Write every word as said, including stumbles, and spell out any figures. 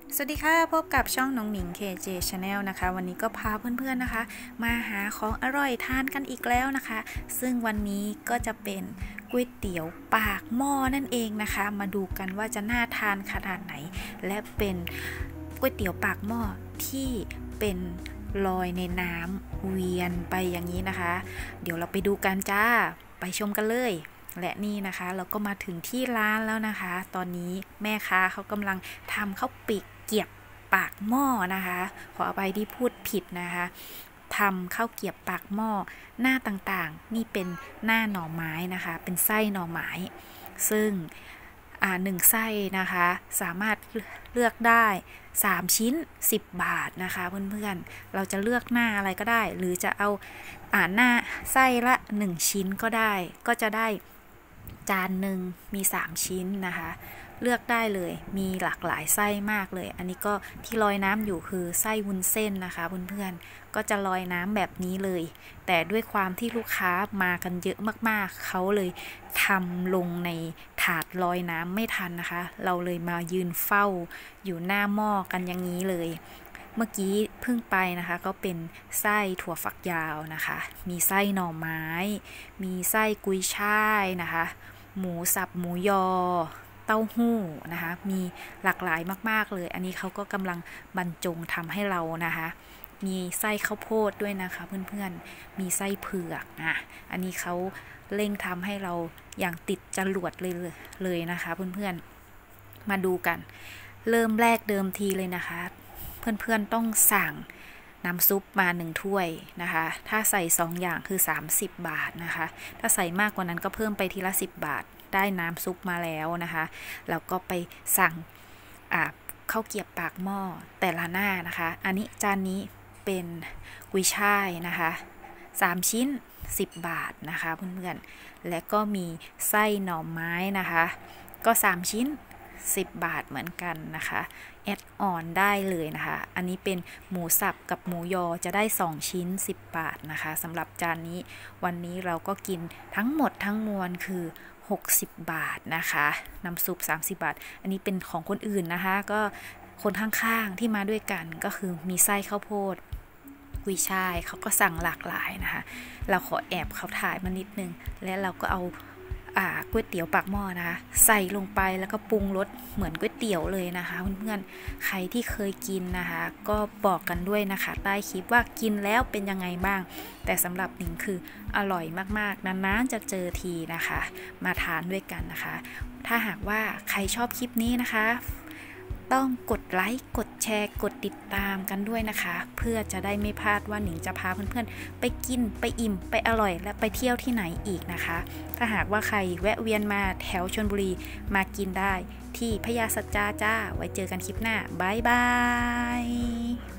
สวัสดีค่ะพบกับช่องน้องหมิง เค เจ Channel นะคะวันนี้ก็พาเพื่อนๆนะคะมาหาของอร่อยทานกันอีกแล้วนะคะซึ่งวันนี้ก็จะเป็นก๋วยเตี๋ยวปากหม้อนั่นเองนะคะมาดูกันว่าจะน่าทานขนาดไหนและเป็นก๋วยเตี๋ยวปากหม้อที่เป็นลอยในน้ำเวียนไปอย่างนี้นะคะเดี๋ยวเราไปดูกันจ้าไปชมกันเลยและนี่นะคะเราก็มาถึงที่ร้านแล้วนะคะตอนนี้แม่ค้าเขากำลังทำข้าวปีกเกี๊ยบปากหม้อนะคะขออภัยที่พูดผิดนะคะทำข้าวเกี๊ยบปากหม้อหน้าต่างๆนี่เป็นหน้าหน่อไม้นะคะเป็นไส้หน่อไม้ซึ่งอ่าหนึ่งไส้นะคะสามารถเลือกได้สามชิ้นสิบบาทนะคะเพื่อนๆเราจะเลือกหน้าอะไรก็ได้หรือจะเอาอ่าหน้าไส้ละหนึ่งชิ้นก็ได้ก็จะได้จานหนึ่งมีสามชิ้นนะคะเลือกได้เลยมีหลากหลายไส้มากเลยอันนี้ก็ที่ลอยน้ำอยู่คือไส้วุ้นเส้นนะคะเพื่อนๆก็จะลอยน้ำแบบนี้เลยแต่ด้วยความที่ลูกค้ามากันเยอะมากๆเขาเลยทำลงในถาดลอยน้ำไม่ทันนะคะเราเลยมายืนเฝ้าอยู่หน้าหม้อกันอย่างนี้เลยเมื่อกี้เพิ่งไปนะคะก็เป็นไส้ถั่วฝักยาวนะคะมีไส้หน่อไม้มีไส้กุยช่ายนะคะหมูสับหมูยอเต้าหู้นะคะมีหลากหลายมากๆเลยอันนี้เขาก็กำลังบรรจงทำให้เรานะคะมีไส้ข้าวโพดด้วยนะคะเพื่อนๆมีไส้เผือกอ่ะอันนี้เขาเร่งทำให้เราอย่างติดจรวดเลยเลยนะคะเพื่อนๆมาดูกันเริ่มแรกเดิมทีเลยนะคะเพื่อนๆต้องสั่งน้ำซุปมาหนึ่งถ้วยนะคะถ้าใส่สองอย่างคือสามสิบบาทนะคะถ้าใส่มากกว่านั้นก็เพิ่มไปทีละสิบบาทได้น้ำซุปมาแล้วนะคะแล้วก็ไปสั่งอ่าข้าวเกี๊ยบปากหม้อแต่ละหน้านะคะอันนี้จานนี้เป็นกุยช่ายนะคะสามชิ้นสิบบาทนะคะเพื่อนๆและก็มีไส้หน่อไม้นะคะก็สามชิ้นสิบบาทเหมือนกันนะคะแอดออนได้เลยนะคะอันนี้เป็นหมูสับกับหมูยอจะได้สองชิ้นสิบบาทนะคะสำหรับจานนี้วันนี้เราก็กินทั้งหมดทั้งมวลคือหกสิบบาทนะคะน้ำซุปสามสิบบาทอันนี้เป็นของคนอื่นนะคะก็คนข้างๆที่มาด้วยกันก็คือมีไส้ข้าวโพดกุยช่ายเขาก็สั่งหลากหลายนะคะเราขอแอบเขาถ่ายมานิดนึงและเราก็เอาก๋วยเตี๋ยวปากหม้อนะคะใส่ลงไปแล้วก็ปรุงรสเหมือนก๋วยเตี๋ยวเลยนะคะเพื่อนๆใครที่เคยกินนะคะก็บอกกันด้วยนะคะใต้คลิปว่ากินแล้วเป็นยังไงบ้างแต่สำหรับหนิงคืออร่อยมากๆนานๆจะเจอทีนะคะมาทานด้วยกันนะคะถ้าหากว่าใครชอบคลิปนี้นะคะต้องกดไลค์กดแชร์กดติดตามกันด้วยนะคะเพื่อจะได้ไม่พลาดว่าหนิงจะพาเพื่อนๆไปกินไปอิ่มไปอร่อยและไปเที่ยวที่ไหนอีกนะคะถ้าหากว่าใครแวะเวียนมาแถวชลบุรีมากินได้ที่พญาสัจจาจ้าไว้เจอกันคลิปหน้าบ๊ายบาย